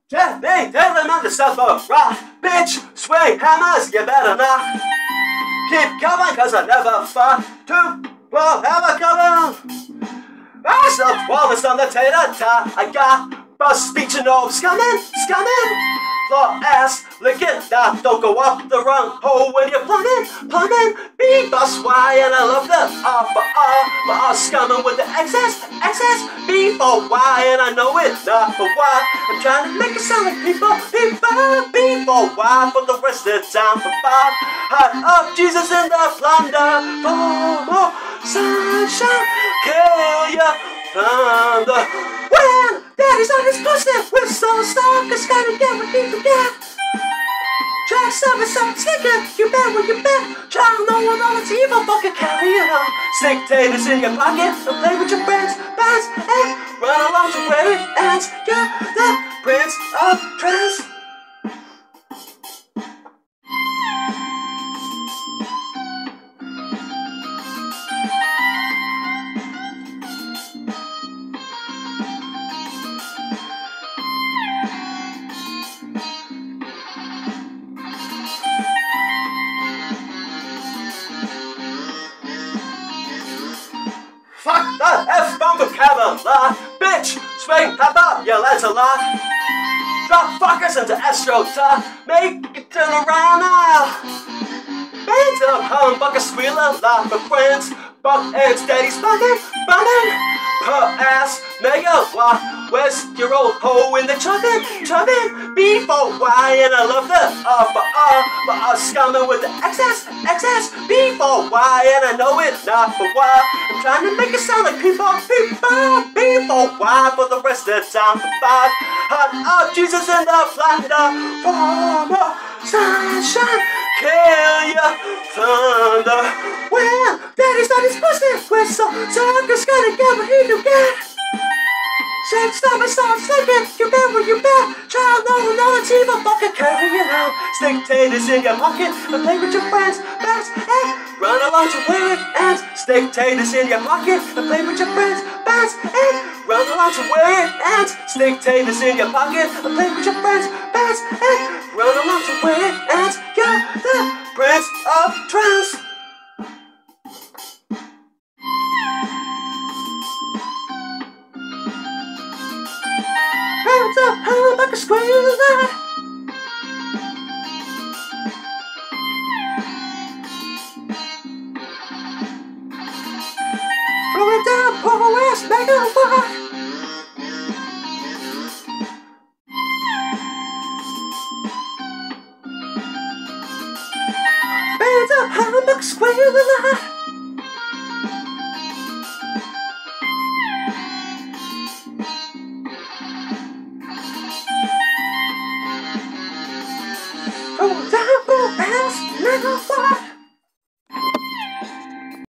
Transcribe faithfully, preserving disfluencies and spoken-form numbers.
Jeff, me, tailing on the stuff of rock. Bitch, swing hammers, you better not. Keep coming, cause I never fought to, well, hammer coming. I still flawless on the tater tot. I got bust speech and all scumming, scumming. Floor ass, lick it, nah, don't go up the wrong hole when you're plumbing, plumbing. B bus Y, and I love the R for R, but R scumming with the excess, excess. B for Y, and I know it, not for Y. I'm trying to make it sound like people, people. B for Y, for the rest of the time for five. Hot up, Jesus in the plunder. For more sunshine, kill ya, thunder. When daddy's on his pussy, we're so stalkers, gotta get what he can get. Try something, something sneaking, you bet what you bet. Child, no one on it's evil, fucking carry it on. Stick taters in your pocket and play with your friends, bands, and run along to where it ends. You're the prince of trance. Fuck the F-bomb vocabulary, bitch, swing, hop up, your lads a lot. Drop fuckers into AstroTurf, make it turn around now. Bands up, hum, buck a squealer, laugh for friends, buck and steady bumming, bumming. Per ass, mega block, where's your old hoe in the chubbin', chubbin'? B for Y, and I love the R for R, but I'm scumming with the excess, excess. B for Y, and I know it, not for Y. I'm trying to make it sound like people, people. B for Y, for the rest of the time for five. Hot up, Jesus in the plunder. For more sunshine, kill ya, thunder. Well, daddy's not his pussy, we're so suckers, gotta get what he can get. Shake, stop and stop slicking, you bet what you bet. Child, no, no, it's evil, fucking carry it out. Stick taters in your pocket and play with your friends, best, and run along to where it ends. Stick taters in your pocket and play with your friends, best, and run along to where it ends. Stick taters in your pocket and play with your friends, best, and run along to where it ends. You're the prince of trance. Hands up, held like a squealer. Throw it down, poor ass, make it work. Hands up, held like a squealer. Oh, that will ass, never fly.